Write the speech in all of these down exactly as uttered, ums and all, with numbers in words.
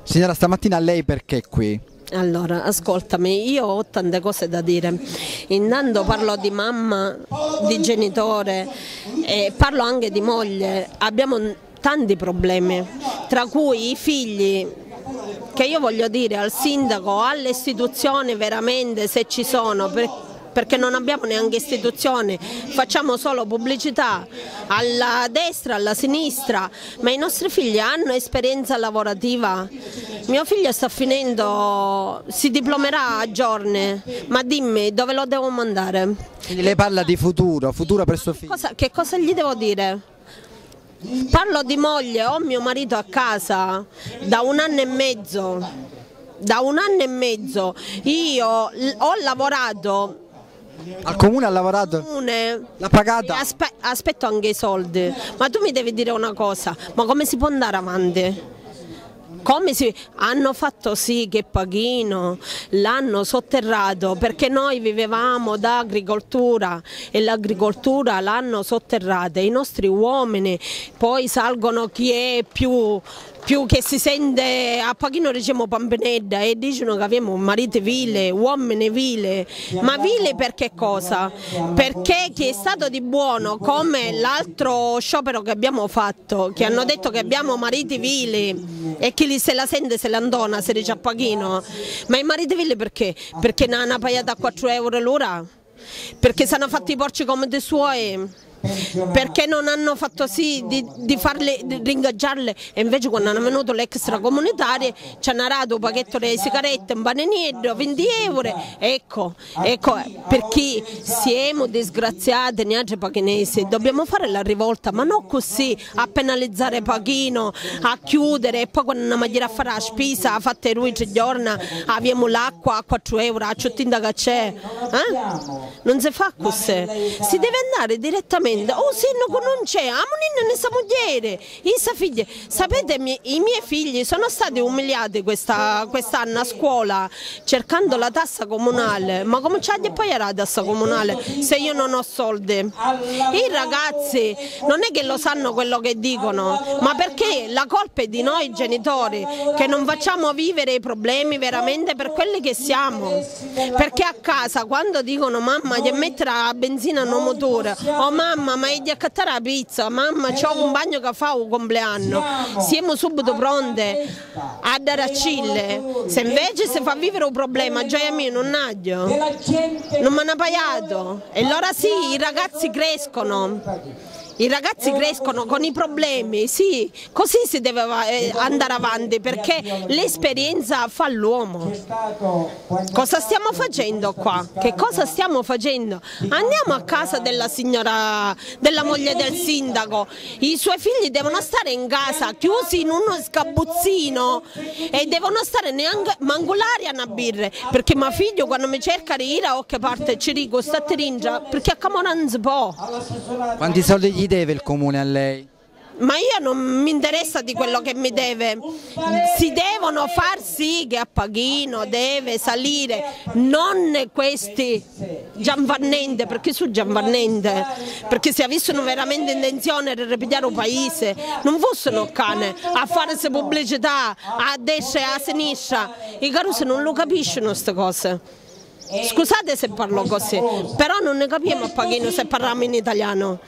Signora, stamattina lei perché è qui? Allora, ascoltami, io ho tante cose da dire. Intanto parlo di mamma, di genitore, e parlo anche di moglie. Abbiamo tanti problemi, tra cui i figli, che io voglio dire al sindaco, alle istituzioni veramente, se ci sono, per, perché non abbiamo neanche istituzioni, facciamo solo pubblicità alla destra, alla sinistra, ma i nostri figli hanno esperienza lavorativa. Mio figlio sta finendo, si diplomerà a giorni, ma dimmi dove lo devo mandare? Quindi lei parla di futuro, futuro per suo figlio. Cosa, che cosa gli devo dire? Parlo di moglie, ho mio marito a casa da un anno e mezzo, da un anno e mezzo, io ho lavorato. Al comune ha lavorato? L'ha pagata? Aspe aspetto anche i soldi, ma tu mi devi dire una cosa, ma come si può andare avanti? Come si... hanno fatto sì che Paghino l'hanno sotterrato perché noi vivevamo da agricoltura e l'agricoltura l'hanno sotterrata, i nostri uomini poi salgono chi è più, più che si sente a Paghino diciamo Pampinedda e dicono che abbiamo mariti vile, uomini vile, ma vile per che cosa? Perché chi è stato di buono come l'altro sciopero che abbiamo fatto, che hanno detto che abbiamo mariti vili e chi li se la sente se l'andona, se dice a Paghino, ma i mariti vili perché? Perché ne hanno pagata a quattro euro l'ora? Perché si hanno fatti i porci come dei suoi? Perché non hanno fatto sì di, di farle di ringaggiarle e invece quando hanno venuto le extracomunitarie ci hanno dato un pacchetto di sigarette, un bananiero, venti euro. Ecco, ecco perché siamo disgraziati noi altri paghinesi, dobbiamo fare la rivolta, ma non così a penalizzare Paghino, a chiudere e poi quando andiamo a dire a fare la spesa, a fatte lui tre giorni, abbiamo l'acqua a quattro euro, a ciottinda che c'è. Eh? Non si fa così, si deve andare direttamente. Oh sindaco non c'è, a monina ne sa moglie, sa figlia. Sapete i miei figli sono stati umiliati quest'anno quest a scuola cercando la tassa comunale, ma come c'è di pagare la tassa comunale se io non ho soldi? I ragazzi non è che lo sanno quello che dicono, ma perché la colpa è di noi genitori che non facciamo vivere i problemi veramente per quelli che siamo, perché a casa quando dicono mamma gli mettere la benzina no motore o mamma ma è di accattare la pizza, mamma c'ho un bagno che fa un compleanno, siamo subito pronte a dare a Cille. Se invece si fa vivere un problema, gioia mia non naglio, non mi hanno pagato e allora sì i ragazzi crescono. I ragazzi crescono con i problemi, sì, così si deve andare avanti perché l'esperienza fa l'uomo. Cosa stiamo facendo qua? Che cosa stiamo facendo? Andiamo a casa della signora, della moglie del sindaco, i suoi figli devono stare in casa chiusi in uno sgabuzzino e devono stare neanche mangolari a una birra, perché mio figlio quando mi cerca di dire a che parte ci dico sta tringia perché a Camora non si può. Quanti soldi gli deve il comune a lei? Ma io non mi interessa di quello che mi deve, si devono far sì che a Paghino deve salire, non questi Gianvannente, perché su Gianvannente, perché se avessero veramente intenzione di ripigliare un paese, non fossero cane a fare pubblicità a destra e a sinistra, i carusi non lo capiscono queste cose. Scusate se parlo così, però non ne capiamo a Paghino se parliamo in italiano.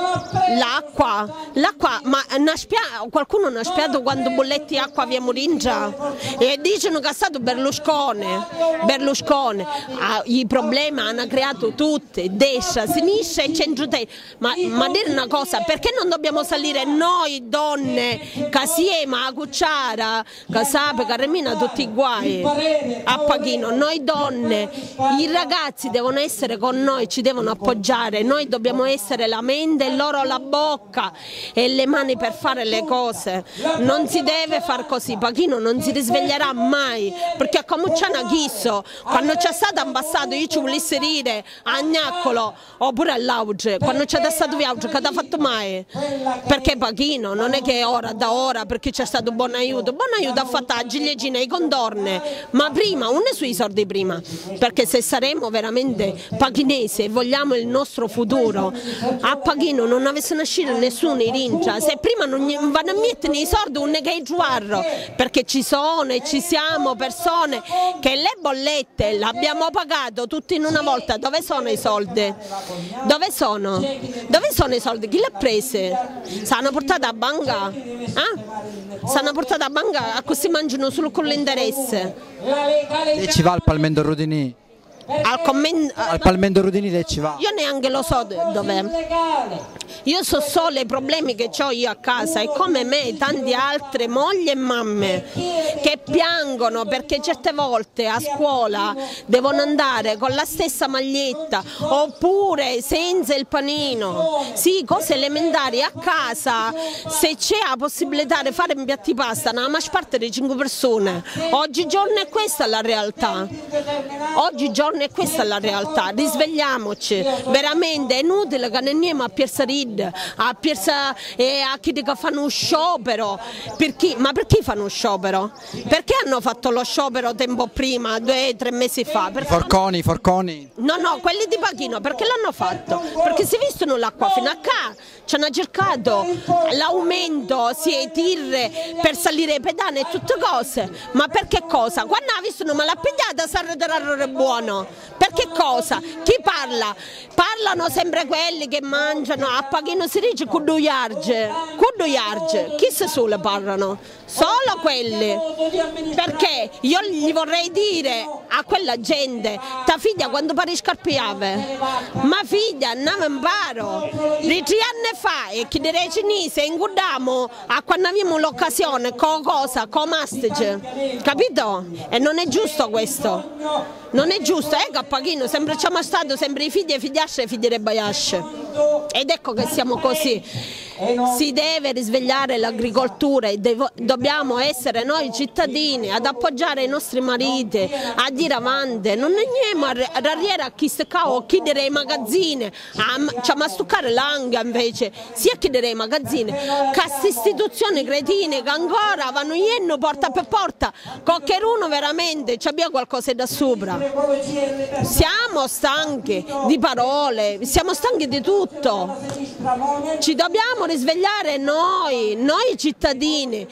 L'acqua, l'acqua, ma qualcuno non ha spiegato quando bolletti di acqua abbiamo ringia e dicono che è stato Berlusconi, Berlusconi. Ah, i problemi hanno creato tutti, destra, sinistra e centro-destra. Ma, ma dire una cosa, perché non dobbiamo salire noi donne che assieme a Cucciara, che sapete, Carmina tutti i guai a Paghino, noi donne. I ragazzi devono essere con noi, ci devono appoggiare, noi dobbiamo essere la mente e loro la bocca e le mani per fare le cose. Non si deve far così, Paghino non si risveglierà mai, perché come c'è una chisso, quando c'è stato abbassato io ci volessi dire a Gnaccolo oppure all'Auge, quando c'è stato Viauge che ti ha fatto mai? Perché Paghino non è che ora da ora perché c'è stato buon aiuto, buon aiuto ha fatto la ciliegina e i contorni, ma prima, uno sui soldi prima, perché perché se saremo veramente paghinesi e vogliamo il nostro futuro, a Paghino non avesse nascito nessuno in rincia, se prima non vanno a mettere i soldi un che giuarro, perché ci sono e ci siamo persone che le bollette le abbiamo pagato tutti in una volta. Dove sono i soldi? Dove sono? Dove sono i soldi? Chi le ha prese? S'hanno portate a banca? Eh? S'hanno portate a banca a così mangiano solo con l'interesse. E ci va il Palmendo Rudinì? Al, al Palmendo Rudinì lei ci va? Io neanche lo so dov'è. Io so solo i problemi che ho io a casa e come me tante altre mogli e mamme che piangono perché certe volte a scuola devono andare con la stessa maglietta oppure senza il panino. Sì, cose elementari a casa, se c'è la possibilità di fare un piatto di pasta, una maggior parte di cinque persone. Oggigiorno è questa la realtà. Oggigiorno è questa la realtà, risvegliamoci, veramente è inutile che ne andiamo a Piazza Rid, a Piazza e a chi che fanno uno sciopero, per chi? Ma perché fanno uno sciopero? Perché hanno fatto lo sciopero tempo prima, due o tre mesi fa? Perché forconi, forconi? No, no, quelli di Paghino, perché l'hanno fatto? Perché si vistono l'acqua fino a qua, ci hanno cercato l'aumento, si è tirre per salire i pedane e tutte cose, ma perché cosa? Quando ha visto una malappigliata si arreterà buono. Per che cosa? Chi parla? Parlano sempre quelli che mangiano a Paghino si dice cuduiarge, cuduiarge, chi se sole parlano? Solo quelli. Perché io gli vorrei dire a quella gente, ta figlia quando pari scarpiave, ma figlia non imparo, di tre anni fa e chi direi cinese ingudamo a quando abbiamo l'occasione con cosa, con mastice, capito? E non è giusto questo. Non è giusto, ecco a Paghino sempre ci siamo stati sempre i figli e figliasce e figli e baiasce. Ed ecco che siamo così. Si deve risvegliare l'agricoltura e dobbiamo essere noi cittadini ad appoggiare i nostri mariti, a dire avanti, non andiamo a rariere a chi sta o chi dire i magazzini, a, cioè, a stuccare l'anga invece, sia chi dire i magazzini, che queste istituzioni cretine che ancora vanno iendo porta per porta, qualcuno veramente ci abbia qualcosa da sopra. Siamo stanchi di parole, siamo stanchi di tutto, ci dobbiamo risvegliare noi, noi cittadini.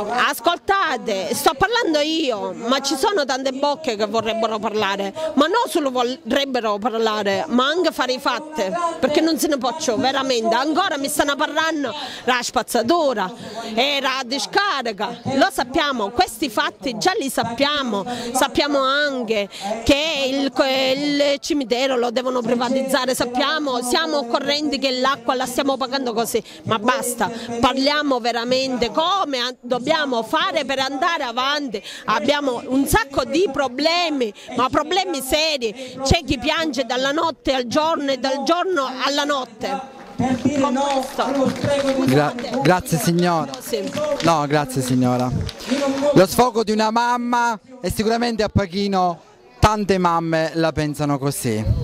Ascoltate, sto parlando io, ma ci sono tante bocche che vorrebbero parlare, ma non solo vorrebbero parlare, ma anche fare i fatti, perché non se ne può più, veramente. Ancora mi stanno parlando la spazzatura e la discarica, lo sappiamo, questi fatti già li sappiamo, sappiamo anche che il, il cimitero lo devono privatizzare, sappiamo, siamo al corrente che l'acqua la stiamo pagando così, ma basta, parliamo veramente come dobbiamo fare per andare avanti. Abbiamo un sacco di problemi, ma problemi seri, c'è chi piange dalla notte al giorno e dal giorno alla notte. Gra grazie signora. No, grazie signora. Lo sfogo di una mamma e sicuramente a Paghino tante mamme la pensano così.